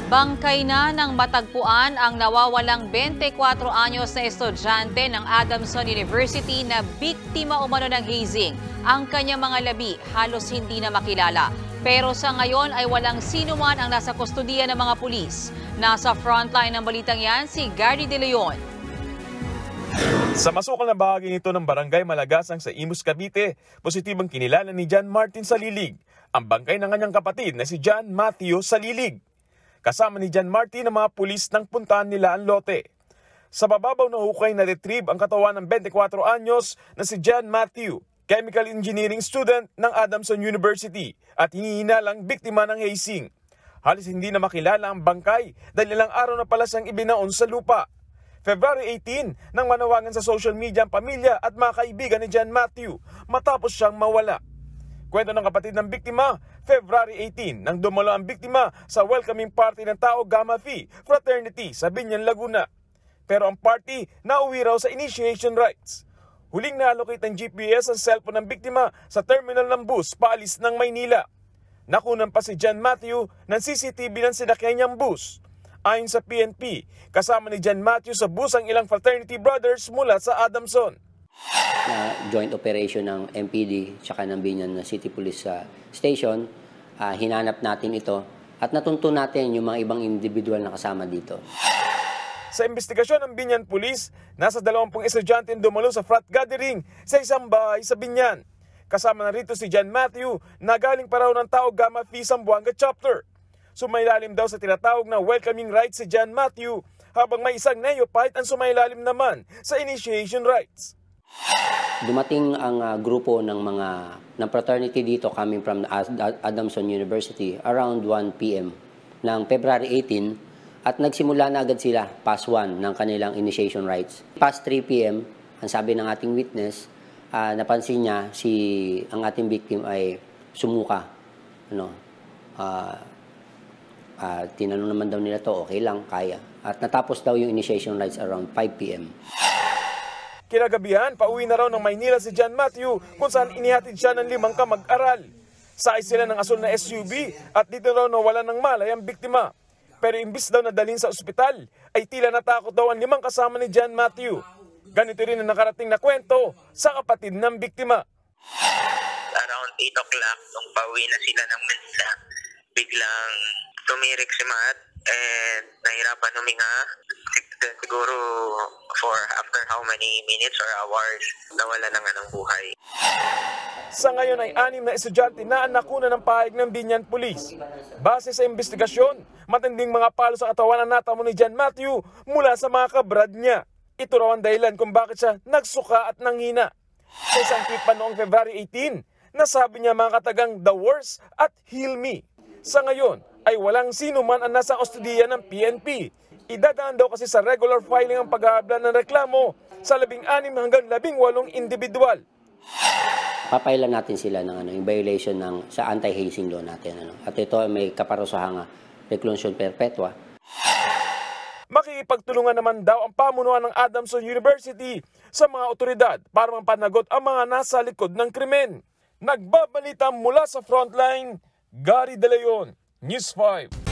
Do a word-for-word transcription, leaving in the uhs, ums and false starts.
Bangkay na ng matagpuan ang nawawalang twenty-four anyos na estudyante ng Adamson University na biktima umano ng hazing. Ang kanyang mga labi halos hindi na makilala. Pero sa ngayon ay walang sino man ang nasa kustudiya ng mga pulis. Nasa frontline ng balitang yan si Gary De Leon. Sa masukal na bahagi nito ng Barangay Malagasang sa Imus, Cavite, positibang kinilala ni John Martin Salilig ang bangkay ng kanyang kapatid na si John Matthew Salilig. Kasama ni John Martin ang mga pulis ng puntahan nila ang lote. Sa bababaw na hukay na retrieve ang katawan ng twenty-four anyos na si John Matthew, chemical engineering student ng Adamson University at hinihinalang biktima ng hazing. Halos hindi na makilala ang bangkay dahil ilang araw na pala siyang ibinaon sa lupa. February eighteen, nang manawagan sa social media ang pamilya at mga kaibigan ni John Matthew matapos siyang mawala. Kwento ng kapatid ng biktima, February eighteen, nang dumalo ang biktima sa welcoming party ng Tau Gamma Phi Fraternity sa Binyan, Laguna. Pero ang party nauwi raw sa initiation rites. Huling na-allocate ng G P S ang cellphone ng biktima sa terminal ng bus paalis ng Maynila. Nakunan pa si John Matthew ng C C T V ng sinakyan niyang bus. Ayon sa P N P, kasama ni John Matthew sa bus ang ilang fraternity brothers mula sa Adamson. Na joint operation ng M P D tsaka ng Binyan City Police uh, Station, uh, hinanap natin ito at natuntun natin yung mga ibang individual na kasama dito. Sa investigasyon ng Binyan Police, nasa dalawampung estudyante dumalo sa frat gathering sa isang bahay sa Binyan. Kasama na rito si John Matthew na galing pa raw ng Tau Gamma Phi Zamboanga Chapter. Sumailalim daw sa tinatawag na welcoming rites si John Matthew habang may isang neophyte ang sumailalim naman sa initiation rites. Dumating ang uh, grupo ng mga ng fraternity dito coming from the Adamson University around one p m ng February eighteen at nagsimula na agad sila past one ng kanilang initiation rites. Past three p m ang sabi ng ating witness, uh, napansin niya si ang ating victim ay sumuka. Ano? Uh, uh, tinanong naman daw nila to, okay lang, kaya. At natapos daw yung initiation rites around five p m Kinagabihan, pauwi na raw ng Maynila si John Matthew kung saan inihatid siya ng limang kamag-aral. Sakay sila ng asul na S U V at dito raw nawala ng malay ang biktima. Pero imbis daw na dalhin sa ospital, ay tila natakot daw ang limang kasama ni John Matthew. Ganito rin ang nakarating na kwento sa kapatid ng biktima. Around eight o'clock, nung pauwi na sila ng Manila, biglang tumirik si Matt and nahirapan huminga. Siguro for after how many minutes or hours, nawala na nga ng buhay. Sa ngayon ay anim na estudyante na ang nakuna ng pahayag ng Binyan Police. Base sa investigasyon, matinding mga palo sa katawan ang natamo ni John Matthew mula sa mga kabrad niya. Ito raw ang dahilan kung bakit siya nagsuka at nanghina. Sa isang tweet pa noong February eighteen, nasabi niya mga katagang the worst at heal me. Sa ngayon ay walang sino man ang nasa kustudiya ng P N P. Idadaan daw kasi sa regular filing ang pag-aabla ng reklamo sa labing anim hanggang labing walong individual. Papailan natin sila ng ano, yung violation ng sa anti-hazing law natin. Ano. At ito ay may kaparusahang reclusion perpetua. Makikipagtulungan naman daw ang pamunuan ng Adamson University sa mga otoridad para mapanagot ang mga nasa likod ng krimen. Nagbabalita mula sa frontline, Gary De Leon, News five.